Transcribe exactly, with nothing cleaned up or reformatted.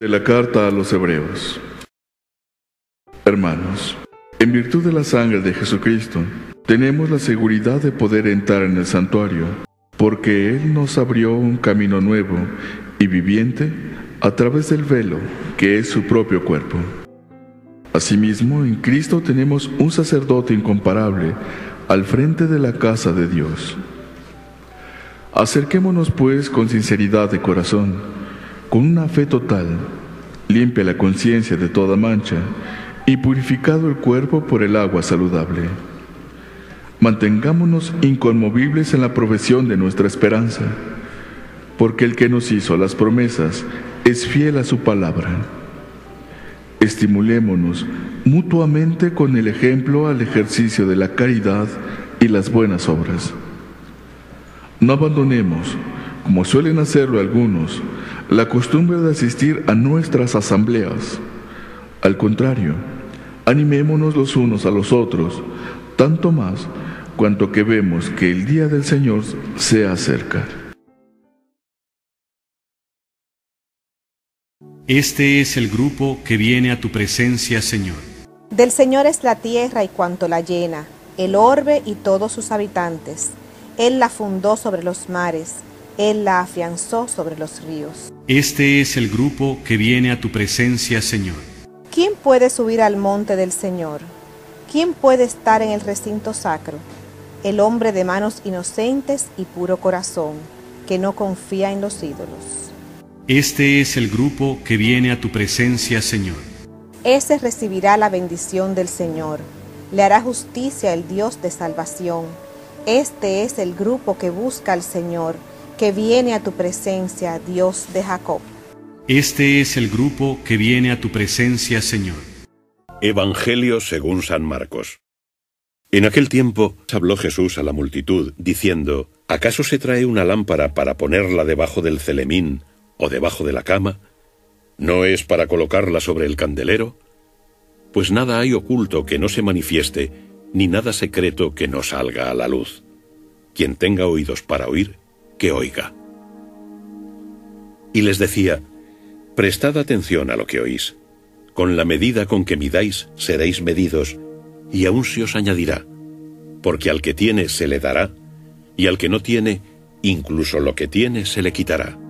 De la carta a los Hebreos. Hermanos, en virtud de la sangre de Jesucristo, tenemos la seguridad de poder entrar en el santuario, porque Él nos abrió un camino nuevo y viviente a través del velo, que es su propio cuerpo. Asimismo, en Cristo tenemos un sacerdote incomparable al frente de la casa de Dios. Acerquémonos pues con sinceridad de corazón, con una fe total, limpia la conciencia de toda mancha y purificado el cuerpo por el agua saludable. Mantengámonos inconmovibles en la profesión de nuestra esperanza, porque el que nos hizo las promesas es fiel a su palabra. Estimulémonos mutuamente con el ejemplo al ejercicio de la caridad y las buenas obras. No abandonemos, como suelen hacerlo algunos, la costumbre de asistir a nuestras asambleas. Al contrario, animémonos los unos a los otros, tanto más cuanto que vemos que el día del Señor se acerca. Este es el grupo que viene a tu presencia, Señor. Del Señor es la tierra y cuanto la llena, el orbe y todos sus habitantes. Él la fundó sobre los mares, Él la afianzó sobre los ríos. Este es el grupo que viene a tu presencia, Señor. ¿Quién puede subir al monte del Señor? ¿Quién puede estar en el recinto sacro? El hombre de manos inocentes y puro corazón, que no confía en los ídolos. Este es el grupo que viene a tu presencia, Señor. Ese recibirá la bendición del Señor. Le hará justicia el Dios de salvación. Este es el grupo que busca al Señor, que viene a tu presencia, Dios de Jacob. Este es el grupo que viene a tu presencia, Señor. Evangelio según San Marcos. En aquel tiempo habló Jesús a la multitud, diciendo: ¿Acaso se trae una lámpara para ponerla debajo del celemín o debajo de la cama? ¿No es para colocarla sobre el candelero? Pues nada hay oculto que no se manifieste, ni nada secreto que no salga a la luz. Quien tenga oídos para oír, que oiga. Y les decía: prestad atención a lo que oís. Con la medida con que midáis, seréis medidos, y aún se os añadirá. Porque al que tiene se le dará, y al que no tiene, incluso lo que tiene se le quitará.